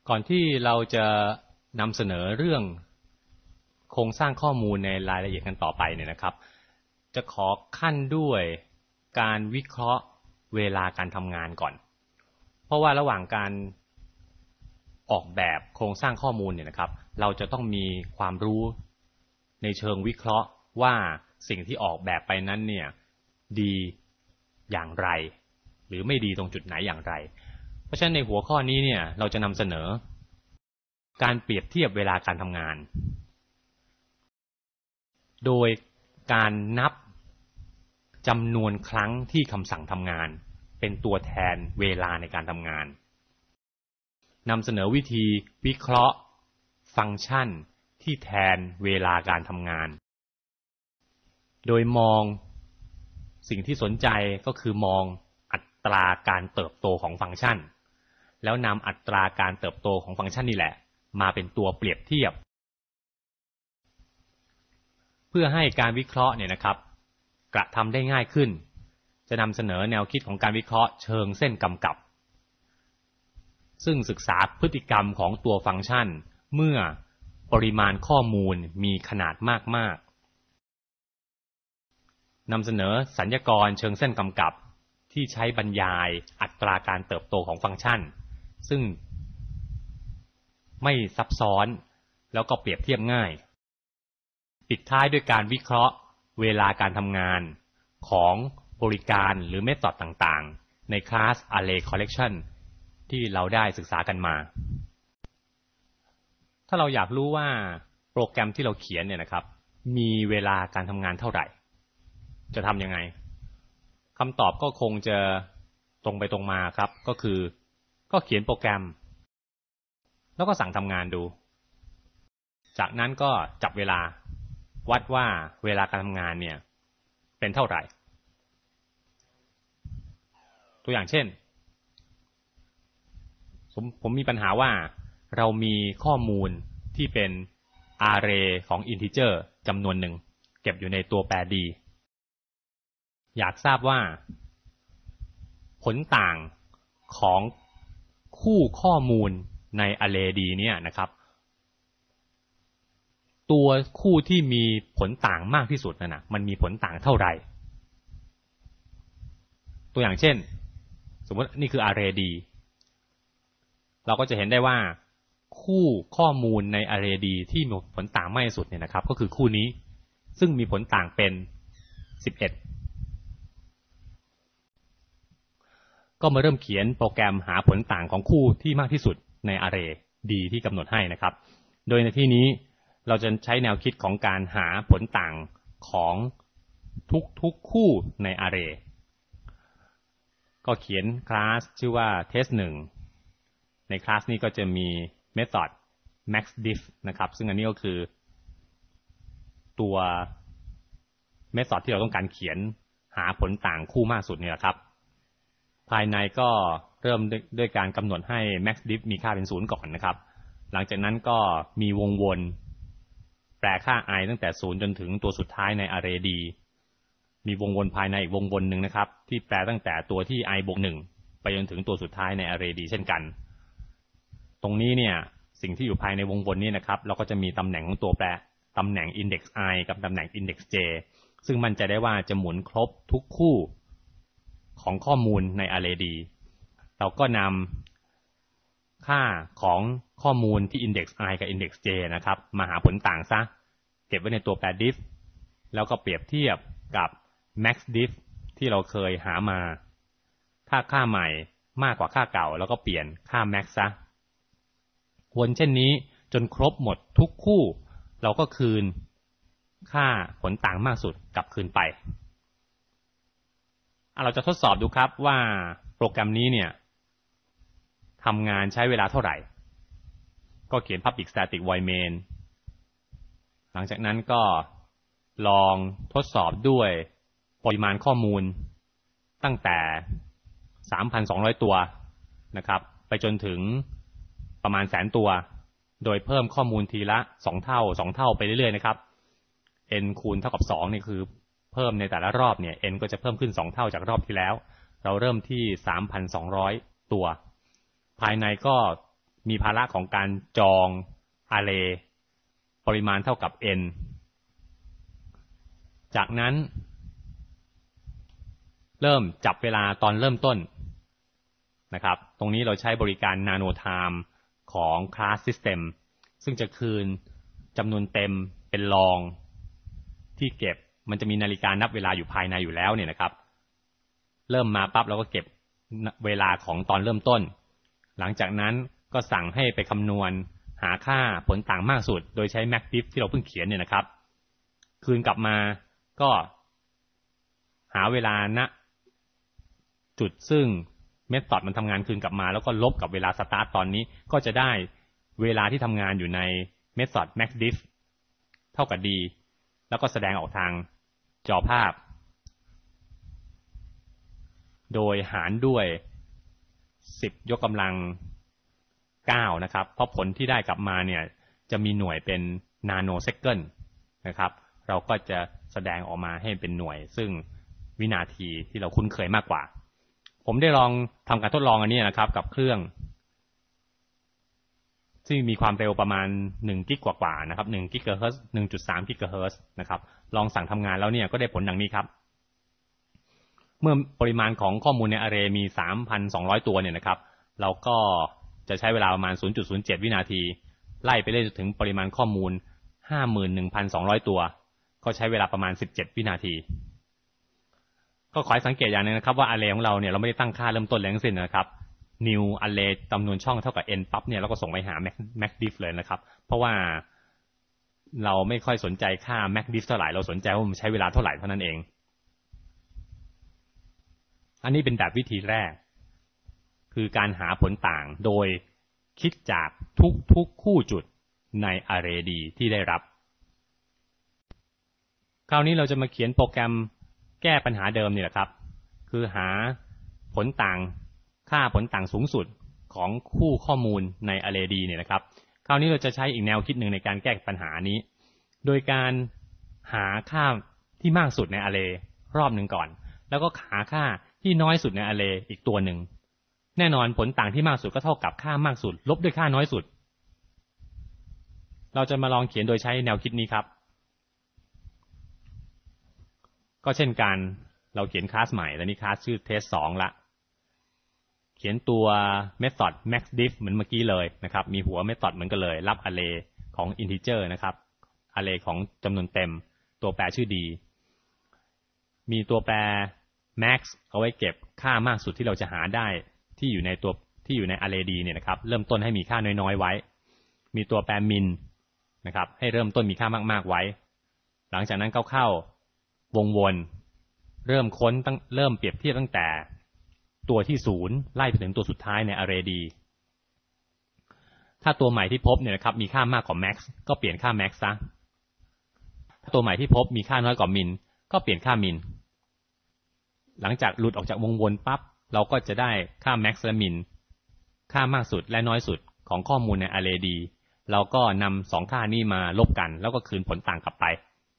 ก่อนที่เราจะนำเสนอเรื่องโครงสร้างข้อมูลในรายละเอียดกันต่อไปเนี่ยนะครับจะขอขั้นด้วยการวิเคราะห์เวลาการทำงานก่อนเพราะว่าระหว่างการออกแบบโครงสร้างข้อมูลเนี่ยนะครับเราจะต้องมีความรู้ในเชิงวิเคราะห์ว่าสิ่งที่ออกแบบไปนั้นเนี่ยดีอย่างไรหรือไม่ดีตรงจุดไหนอย่างไรเพราะฉะนั้นในหัวข้อนี้เนี่ยเราจะนำเสนอการเปรียบเทียบเวลาการทำงานโดยการนับจำนวนครั้งที่คำสั่งทำงานเป็นตัวแทนเวลาในการทำงานนำเสนอวิธีวิเคราะห์ฟังก์ชันที่แทนเวลาการทำงานโดยมองสิ่งที่สนใจก็คือมองอัตราการเติบโตของฟังก์ชันแล้วนำอัตราการเติบโตของฟังก์ชันนี่แหละมาเป็นตัวเปรียบเทียบเพื่อให้การวิเคราะห์เนี่ยนะครับกระทำได้ง่ายขึ้นจะนำเสนอแนวคิดของการวิเคราะห์เชิงเส้นกำกับซึ่งศึกษาพฤติกรรมของตัวฟังก์ชันเมื่อปริมาณข้อมูลมีขนาดมากๆนำเสนอสัญญากรเชิงเส้นกำกับที่ใช้บรรยายอัตราการเติบโตของฟังก์ชันซึ่งไม่ซับซ้อนแล้วก็เปรียบเทียบง่ายปิดท้ายด้วยการวิเคราะห์เวลาการทำงานของบริการหรือเมธอดต่างๆในคลาส Array Collection ที่เราได้ศึกษากันมาถ้าเราอยากรู้ว่าโปรแกรมที่เราเขียนเนี่ยนะครับมีเวลาการทำงานเท่าไหร่จะทำยังไงคำตอบก็คงจะตรงไปตรงมาครับก็คือก็เขียนโปรแกรมแล้วก็สั่งทำงานดูจากนั้นก็จับเวลาวัดว่าเวลาการทำงานเนี่ยเป็นเท่าไหร่ตัวอย่างเช่นผมมีปัญหาว่าเรามีข้อมูลที่เป็น array ของ integer จำนวนหนึ่งเก็บอยู่ในตัวแปร d อยากทราบว่าผลต่างของคู่ข้อมูลใน array d เนี่ยนะครับตัวคู่ที่มีผลต่างมากที่สุดนั่นนะมันมีผลต่างเท่าไหร่ตัวอย่างเช่นสมมตินี่คือ array d เราก็จะเห็นได้ว่าคู่ข้อมูลใน array d ที่มีผลต่างมากที่สุดเนี่ยนะครับก็คือคู่นี้ซึ่งมีผลต่างเป็น11ก็มาเริ่มเขียนโปรแกรมหาผลต่างของคู่ที่มากที่สุดใน array d ที่กำหนดให้นะครับโดยในที่นี้เราจะใช้แนวคิดของการหาผลต่างของทุกคู่ใน array ก็เขียนคลาสชื่อว่า test1 ในคลาสนี้ก็จะมี method maxdiff นะครับซึ่งอันนี้ก็คือตัว method ที่เราต้องการเขียนหาผลต่างคู่มากสุดนี่แหละครับภายในก็เริ่มด้วยการกำหนดให้ maxdiff มีค่าเป็น0ก่อนนะครับหลังจากนั้นก็มีวงวนแปลค่า i ตั้งแต่0จนถึงตัวสุดท้ายใน array d มีวงวนภายในอีกวงวนหนึ่งนะครับที่แปลตั้งแต่ตัวที่ i บวก1ไปจนถึงตัวสุดท้ายใน array d เช่นกันตรงนี้เนี่ยสิ่งที่อยู่ภายในวงวนนี้นะครับเราก็จะมีตำแหน่งของตัวแปรตำแหน่ง index i กับตำแหน่ง index j ซึ่งมั่นใจได้ว่าจะหมุนครบทุกคู่ของข้อมูลใน array d เราก็นำค่าของข้อมูลที่ index i กับ index j นะครับมาหาผลต่างซะเก็บไว้ในตัวแปร diff แล้วก็เปรียบเทียบกับ maxdiff ที่เราเคยหามาถ้าค่าใหม่มากกว่าค่าเก่าแล้วก็เปลี่ยนค่า max ซะวนเช่นนี้จนครบหมดทุกคู่เราก็คืนค่าผลต่างมากสุดกลับคืนไปเราจะทดสอบดูครับว่าโปรแกรมนี้เนี่ยทำงานใช้เวลาเท่าไหร่ก็เขียน public static void main หลังจากนั้นก็ลองทดสอบด้วยปริมาณข้อมูลตั้งแต่ 3,200 ตัวนะครับไปจนถึงประมาณ100,000 ตัวโดยเพิ่มข้อมูลทีละ2เท่าไปเรื่อยๆนะครับ n คูณเท่ากับ2นี่คือเพิ่มในแต่ละรอบเนี่ย n ก็จะเพิ่มขึ้น2เท่าจากรอบที่แล้วเราเริ่มที่ 3,200 ตัวภายในก็มีภาระของการจอง array ปริมาณเท่ากับ n จากนั้นเริ่มจับเวลาตอนเริ่มต้นนะครับตรงนี้เราใช้บริการ Nano Time ของ Class System ซึ่งจะคืนจำนวนเต็มเป็นรองที่เก็บมันจะมีนาฬิกานับเวลาอยู่ภายในอยู่แล้วเนี่ยนะครับเริ่มมาปั๊บเราก็เก็บเวลาของตอนเริ่มต้นหลังจากนั้นก็สั่งให้ไปคำนวณหาค่าผลต่างมากสุดโดยใช้ MACDIFF ที่เราเพิ่งเขียนเนี่ยนะครับคืนกลับมาก็หาเวลาณจุดซึ่งเมธอดมันทำงานคืนกลับมาแล้วก็ลบกับเวลาสตาร์ทตอนนี้ก็จะได้เวลาที่ทำงานอยู่ในเมธอด MACDIFF เท่ากับ d แล้วก็แสดงออกทางจอภาพโดยหารด้วย10 ยกกำลัง9นะครับเพราะผลที่ได้กลับมาเนี่ยจะมีหน่วยเป็นนาโนเซคันด์นะครับเราก็จะแสดงออกมาให้เป็นหน่วยซึ่งวินาทีที่เราคุ้นเคยมากกว่าผมได้ลองทำการทดลองอันนี้นะครับกับเครื่องซึ่งมีความเร็วประมาณ1 กิกกว่าๆนะครับ1 กิกะเฮิรตซ์ 1.3 กิกะเฮิรตซ์นะครับลองสั่งทำงานแล้วเนี่ยก็ได้ผลดังนี้ครับเมื่อปริมาณของข้อมูลใน array มี 3,200 ตัวเนี่ยนะครับเราก็จะใช้เวลาประมาณ 0.07 วินาทีไล่ไปเรื่อยจนถึงปริมาณข้อมูล 51,200 ตัวก็ใช้เวลาประมาณ17 วินาทีก็ขอให้สังเกตอย่างนึงนะครับว่า array ของเราเนี่ยเราไม่ได้ตั้งค่าเริ่มต้นแรงสิ้นนะครับ new array จำนวนช่องเท่ากับ n ปั๊บเนี่ยเราก็ส่งไปหา MACDIFF เลยนะครับเพราะว่าเราไม่ค่อยสนใจค่า MACDIFF เท่าไหร่เราสนใจว่ามันใช้เวลาเท่าไหร่เท่านั้นเองอันนี้เป็นแบบวิธีแรกคือการหาผลต่างโดยคิดจากทุกคู่จุดใน array D ที่ได้รับคราวนี้เราจะมาเขียนโปรแกรมแก้ปัญหาเดิมนี่แหละครับคือหาผลต่างค่าผลต่างสูงสุดของคู่ข้อมูลใน array D เนี่ยนะครับคราวนี้เราจะใช้อีกแนวคิดหนึ่งในการแก้ปัญหานี้โดยการหาค่าที่มากสุดใน array รอบหนึ่งก่อนแล้วก็หาค่าที่น้อยสุดใน array อีกตัวหนึ่งแน่นอนผลต่างที่มากสุดก็เท่ากับค่ามากสุดลบด้วยค่าน้อยสุดเราจะมาลองเขียนโดยใช้แนวคิดนี้ครับก็เช่นกันเราเขียนคลาสใหม่แล้วนี่คลาสชื่อ test 2ละเขียนตัว method maxdiff เหมือนเมื่อกี้เลยนะครับมีหัว method เหมือนกันเลยรับ array ของ integer นะครับ array ของจำนวนเต็มตัวแปรชื่อ d มีตัวแปร max เอาไว้เก็บค่ามากสุดที่เราจะหาได้ที่อยู่ใน array d เนี่ยนะครับเริ่มต้นให้มีค่าน้อยๆไว้มีตัวแปร min นะครับให้เริ่มต้นมีค่ามากๆไว้หลังจากนั้นเข้าวงวนเริ่มค้นเริ่มเปรียบเทียบตั้งแต่ตัวที่0ไล่ไปถึงตัวสุดท้ายใน array d ถ้าตัวใหม่ที่พบเนี่ยนะครับมีค่ามากกว่า max ก็เปลี่ยนค่า max ซะถ้าตัวใหม่ที่พบมีค่าน้อยกว่า min ก็เปลี่ยนค่า min หลังจากหลุดออกจากวงวนปั๊บเราก็จะได้ค่า max และ min ค่ามากสุดและน้อยสุดของข้อมูลใน array d เราก็นำ2ค่านี้มาลบกันแล้วก็คืนผลต่างกลับไป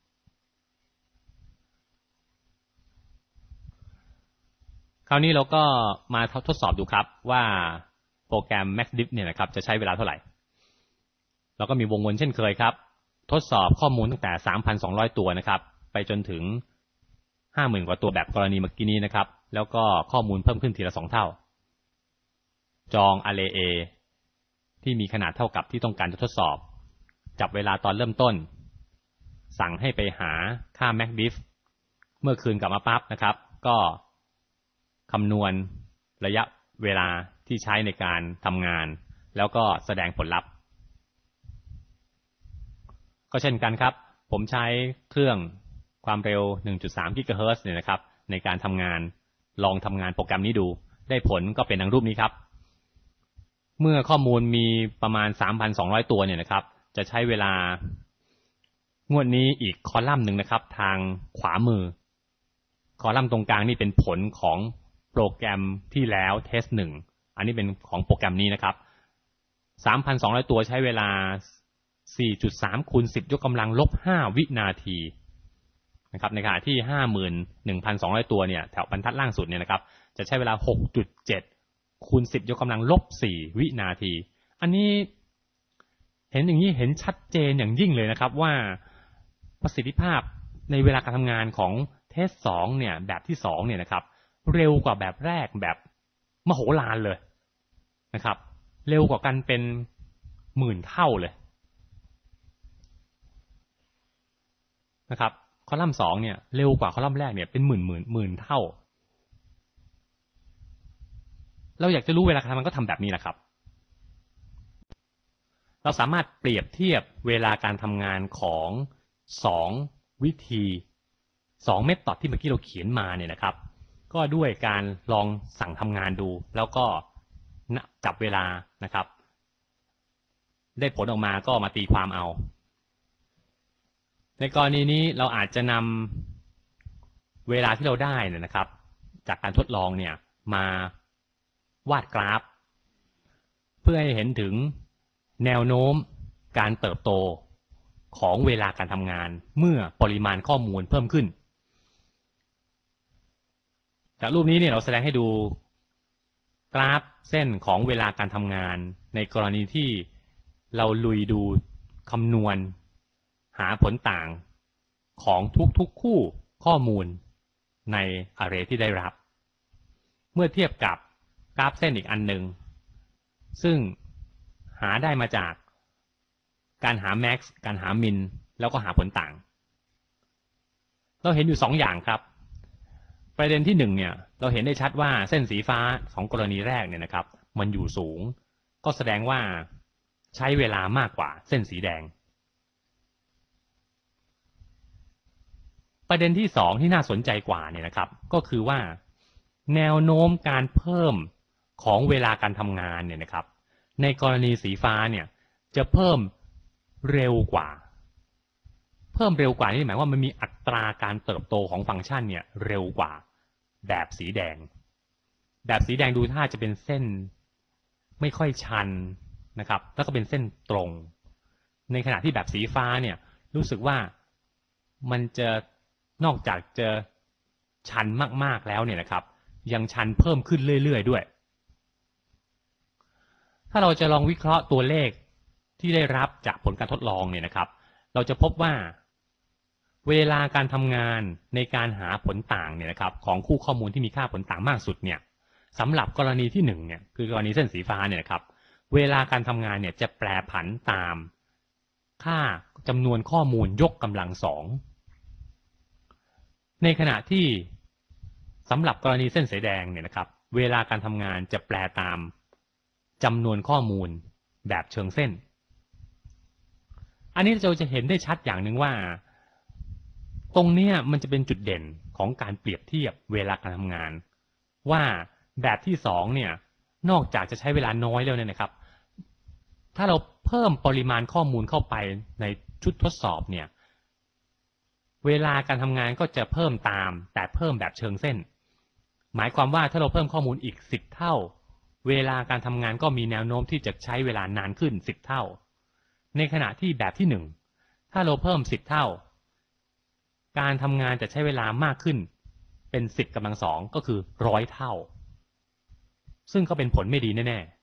คราวนี้เราก็มาทดสอบดูครับว่าโปรแกรม MACDIFF เนี่ยนะครับจะใช้เวลาเท่าไหร่เราก็มีวงวนเช่นเคยครับทดสอบข้อมูลตั้งแต่ 3,200 ตัวนะครับไปจนถึง 50,000 กว่าตัวแบบกรณีเมื่อกี้นี้นะครับแล้วก็ข้อมูลเพิ่มขึ้นทีละ2 เท่าจอง array A ที่มีขนาดเท่ากับที่ต้องการจะทดสอบจับเวลาตอนเริ่มต้นสั่งให้ไปหาค่า MACDIFF เมื่อคืนกลับมาปั๊บนะครับก็คำนวณระยะเวลาที่ใช้ในการทำงานแล้วก็แสดงผลลัพธ์ก็เช่นกันครับผมใช้เครื่องความเร็ว 1.3 กิกะเฮิรตซ์เนี่ยนะครับในการทำงานลองทำงานโปรแกรมนี้ดูได้ผลก็เป็นดังรูปนี้ครับเมื่อข้อมูลมีประมาณ 3,200 ตัวเนี่ยนะครับจะใช้เวลางวดนี้อีกคอลัมน์หนึ่งนะครับทางขวามือคอลัมน์ตรงกลางนี่เป็นผลของโปรแกรมที่แล้วเทส1อันนี้เป็นของโปรแกรมนี้นะครับ 3,200 ตัวใช้เวลา 4.3 คูณ 10 ยกกำลังลบ 5 วินาทีนะครับในขณะที่ 51,200 ตัวเนี่ยแถวบรรทัดล่างสุดเนี่ยนะครับจะใช้เวลา 6.7 คูณ 10 ยกกำลังลบ 4 วินาทีอันนี้เห็นอย่างนี้เห็นชัดเจนอย่างยิ่งเลยนะครับว่าประสิทธิภาพในเวลาการทำงานของเทส2เนี่ยแบบที่2เนี่ยนะครับเร็วกว่าแบบแรกแบบมโหฬารเลยนะครับเร็วกว่ากันเป็น10,000 เท่าเลยนะครับคอลัมน์2เนี่ยเร็วกว่าคอลัมน์แรกเนี่ยเป็นหมื่นเท่าเราอยากจะรู้เวลาการทำงานก็ทำแบบนี้แหละครับเราสามารถเปรียบเทียบเวลาการทำงานของ2วิธี2เมธอดที่เมื่อกี้เราเขียนมาเนี่ยนะครับก็ด้วยการลองสั่งทำงานดูแล้วก็จับเวลานะครับได้ผลออกมาก็มาตีความเอาในกรณีนี้เราอาจจะนำเวลาที่เราได้เนี่ยนะครับจากการทดลองเนี่ยมาวาดกราฟเพื่อให้เห็นถึงแนวโน้มการเติบโตของเวลาการทำงานเมื่อปริมาณข้อมูลเพิ่มขึ้นจากรูปนี้เนี่ยเราแสดงให้ดูกราฟเส้นของเวลาการทำงานในกรณีที่เราลุยดูคำนวณหาผลต่างของทุกคู่ข้อมูลใน array ที่ได้รับเมื่อเทียบกับกราฟเส้นอีกอันหนึ่งซึ่งหาได้มาจากการหา max การหา min แล้วก็หาผลต่างเราเห็นอยู่2 อย่างครับประเด็นที่1เนี่ยเราเห็นได้ชัดว่าเส้นสีฟ้าของกรณีแรกเนี่ยนะครับมันอยู่สูงก็แสดงว่าใช้เวลามากกว่าเส้นสีแดงประเด็นที่2ที่น่าสนใจกว่าเนี่ยนะครับก็คือว่าแนวโน้มการเพิ่มของเวลาการทำงานเนี่ยนะครับในกรณีสีฟ้าเนี่ยจะเพิ่มเร็วกว่านี่หมายว่ามันมีอัตราการเติบโตของฟังก์ชันเนี่ยเร็วกว่าแบบสีแดงดูท่าจะเป็นเส้นไม่ค่อยชันนะครับแล้วก็เป็นเส้นตรงในขณะที่แบบสีฟ้าเนี่ยรู้สึกว่ามันจะนอกจากจะชันมากๆแล้วเนี่ยนะครับยังชันเพิ่มขึ้นเรื่อยๆด้วยถ้าเราจะลองวิเคราะห์ตัวเลขที่ได้รับจากผลการทดลองเนี่ยนะครับเราจะพบว่าเวลาการทำงานในการหาผลต่างเนี่ยนะครับของคู่ข้อมูลที่มีค่าผลต่างมากสุดเนี่ยสำหรับกรณีที่1เนี่ยคือกรณีเส้นสีฟ้าเนี่ยนะครับเวลาการทำงานเนี่ยจะแปรผันตามค่าจำนวนข้อมูลยกกำลัง2ในขณะที่สำหรับกรณีเส้นสีแดงเนี่ยนะครับเวลาการทำงานจะแปรตามจำนวนข้อมูลแบบเชิงเส้นอันนี้เราจะเห็นได้ชัดอย่างหนึ่งว่าตรงนี้มันจะเป็นจุดเด่นของการเปรียบเทียบเวลาการทำงานว่าแบบที่2เนี่ยนอกจากจะใช้เวลาน้อยแล้วเนี่ยนะครับถ้าเราเพิ่มปริมาณข้อมูลเข้าไปในชุดทดสอบเนี่ยเวลาการทำงานก็จะเพิ่มตามแต่เพิ่มแบบเชิงเส้นหมายความว่าถ้าเราเพิ่มข้อมูลอีก10 เท่าเวลาการทำงานก็มีแนวโน้มที่จะใช้เวลานานขึ้น10 เท่าในขณะที่แบบที่1ถ้าเราเพิ่ม10 เท่าการทำงานจะใช้เวลามากขึ้นเป็น10 กำลัง 2ก็คือ100 เท่าซึ่งก็เป็นผลไม่ดีแน่ๆ